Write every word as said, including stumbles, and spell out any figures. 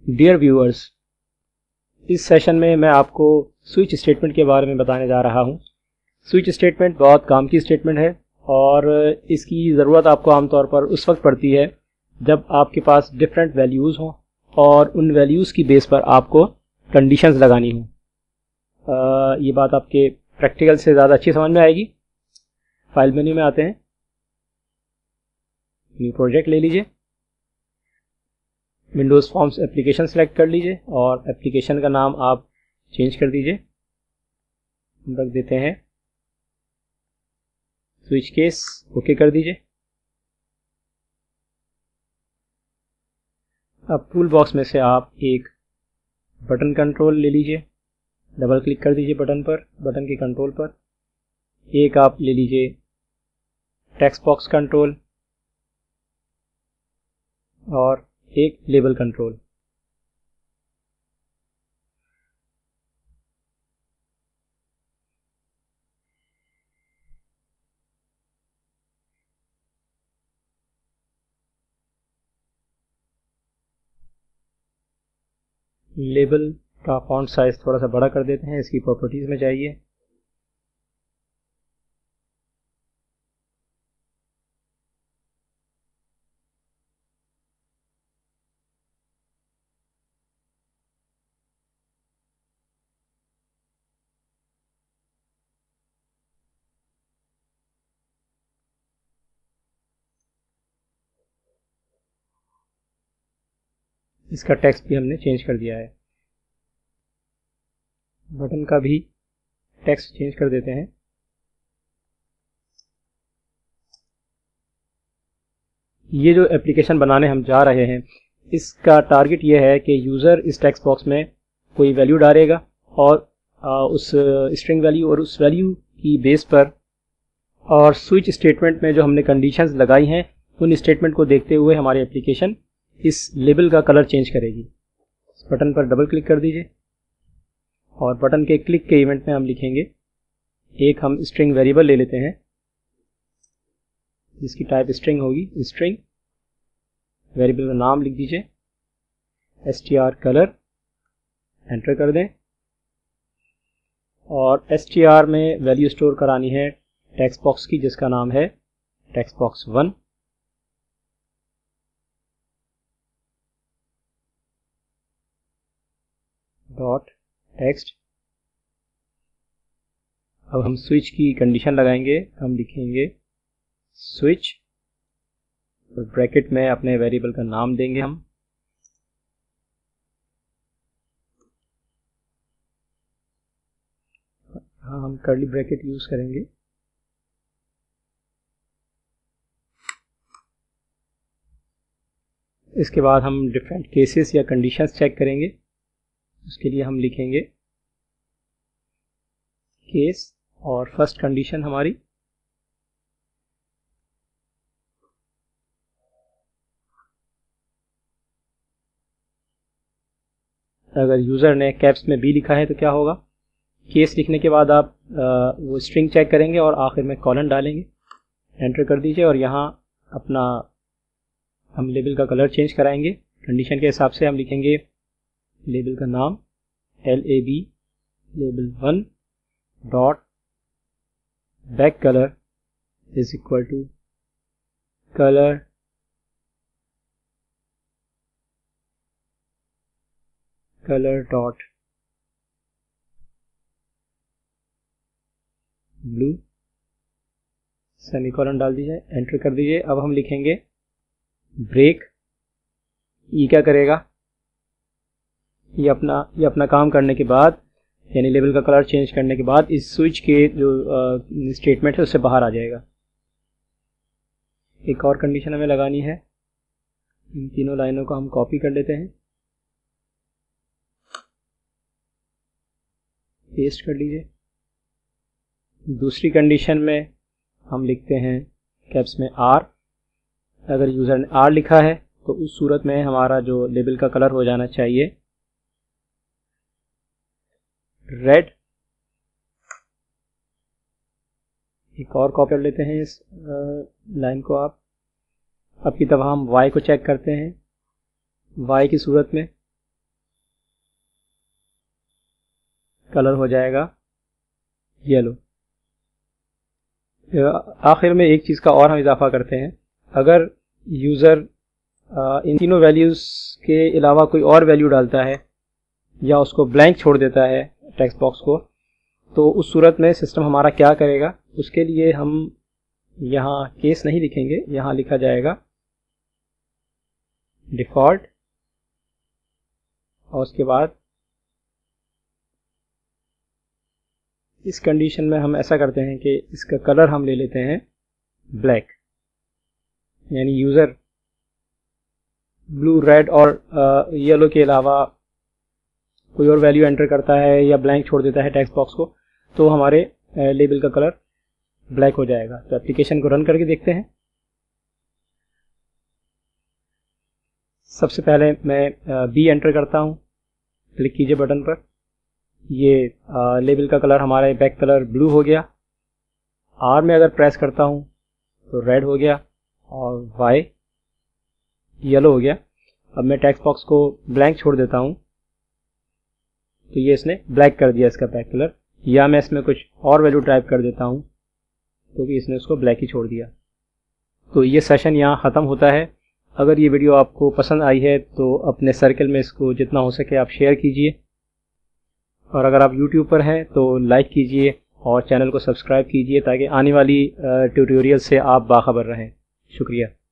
Dear viewers, इस session में मैं आपको स्विच स्टेटमेंट के बारे में बताने जा रहा हूं। स्विच स्टेटमेंट बहुत काम की स्टेटमेंट है और इसकी ज़रूरत आपको आमतौर पर उस वक्त पड़ती है जब आपके पास डिफरेंट वैल्यूज़ हों और उन वैल्यूज़ की बेस पर आपको कंडीशंस लगानी हो। ये बात आपके प्रैक्टिकल से ज़्यादा अच्छी समझ में आएगी। फाइल मेन्यू में आते हैं, न्यू प्रोजेक्ट ले लीजिए, विंडोज़ फॉर्म्स एप्लीकेशन सेलेक्ट कर लीजिए और एप्लीकेशन का नाम आप चेंज कर दीजिए। हम रख देते हैं स्विच केस, ओके कर दीजिए। अब टूल बॉक्स में से आप एक बटन कंट्रोल ले लीजिए, डबल क्लिक कर दीजिए बटन पर, बटन के कंट्रोल पर। एक आप ले लीजिए टेक्स्ट बॉक्स कंट्रोल और एक लेबल कंट्रोल। लेबल का फॉन्ट साइज थोड़ा सा बड़ा कर देते हैं, इसकी प्रॉपर्टीज में जाइए, इसका टेक्स्ट भी हमने चेंज कर दिया है। बटन का भी टेक्स्ट चेंज कर देते हैं। ये जो एप्लीकेशन बनाने हम जा रहे हैं, इसका टारगेट ये है कि यूज़र इस टेक्स्ट बॉक्स में कोई वैल्यू डालेगा और उस स्ट्रिंग वैल्यू और उस वैल्यू की बेस पर और स्विच स्टेटमेंट में जो हमने कंडीशंस लगाई हैं उन स्टेटमेंट को देखते हुए हमारी एप्लीकेशन इस लेबल का कलर चेंज करेगी। इस बटन पर डबल क्लिक कर दीजिए और बटन के क्लिक के इवेंट में हम लिखेंगे, एक हम स्ट्रिंग वेरिएबल ले लेते हैं जिसकी टाइप स्ट्रिंग होगी। स्ट्रिंग वेरिएबल का नाम लिख दीजिए str कलर, एंटर कर दें और str में वैल्यू स्टोर करानी है टेक्स्ट बॉक्स की जिसका नाम है text box one. Dot text. अब हम स्विच की कंडीशन लगाएंगे, हम लिखेंगे स्विच और ब्रैकेट में अपने वेरिएबल का नाम देंगे हम। हाँ, हम कर्ली ब्रैकेट यूज करेंगे। इसके बाद हम डिफरेंट केसेस या कंडीशंस चेक करेंगे। उसके लिए हम लिखेंगे केस और फर्स्ट कंडीशन हमारी अगर यूज़र ने कैप्स में बी लिखा है तो क्या होगा। केस लिखने के बाद आप आ, वो स्ट्रिंग चेक करेंगे और आखिर में कॉलन डालेंगे, एंटर कर दीजिए और यहाँ अपना हम लेबल का कलर चेंज कराएंगे। कंडीशन के हिसाब से हम लिखेंगे लेबल का नाम L A B label one dot back colour is equal to colour colour dot blue, semicolon डाल दीजिए, एंटर कर दीजिए। अब हम लिखेंगे ब्रेक। ये क्या करेगा, ये अपना ये अपना काम करने के बाद यानी लेबल का कलर चेंज करने के बाद इस स्विच के जो स्टेटमेंट है उससे बाहर आ जाएगा। एक और कंडीशन हमें लगानी है, इन तीनों लाइनों को हम कॉपी कर लेते हैं, पेस्ट कर लीजिए। दूसरी कंडीशन में हम लिखते हैं कैप्स में आर। अगर यूज़र ने आर लिखा है तो उस सूरत में हमारा जो लेबल का कलर हो जाना चाहिए रेड। एक और कॉपी कर लेते हैं इस लाइन को आप। अब की तरह हम y को चेक करते हैं। y की सूरत में कलर हो जाएगा येलो। आखिर में एक चीज़ का और हम इजाफा करते हैं, अगर यूज़र इन तीनों वैल्यूज़ के अलावा कोई और वैल्यू डालता है या उसको ब्लैंक छोड़ देता है टेक्स्ट बॉक्स को, तो उस सूरत में सिस्टम हमारा क्या करेगा, उसके लिए हम यहाँ केस नहीं लिखेंगे, यहाँ लिखा जाएगा डिफ़ॉल्ट, और उसके बाद इस कंडीशन में हम ऐसा करते हैं कि इसका कलर हम ले लेते हैं ब्लैक, यानी यूज़र ब्लू, रेड और येलो के अलावा कोई और वैल्यू एंटर करता है या ब्लैंक छोड़ देता है टेक्स्ट बॉक्स को, तो हमारे लेबल का कलर ब्लैक हो जाएगा। तो एप्लीकेशन को रन करके देखते हैं। सबसे पहले मैं बी एंटर करता हूँ, क्लिक कीजिए बटन पर, ये लेबल का कलर हमारा बैक कलर ब्लू हो गया। आर में अगर प्रेस करता हूँ तो रेड हो गया और वाई येलो हो गया। अब मैं टेक्स्ट बॉक्स को ब्लैंक छोड़ देता हूँ तो ये इसने ब्लैक कर दिया इसका बैक कलर, या मैं इसमें कुछ और वैल्यू टाइप कर देता हूँ तो भी इसने उसको ब्लैक ही छोड़ दिया। तो ये सेशन यहाँ ख़त्म होता है। अगर ये वीडियो आपको पसंद आई है तो अपने सर्कल में इसको जितना हो सके आप शेयर कीजिए, और अगर आप यूट्यूब पर हैं तो लाइक कीजिए और चैनल को सब्सक्राइब कीजिए ताकि आने वाली ट्यूटोरियल से आप बाखबर रहें। शुक्रिया।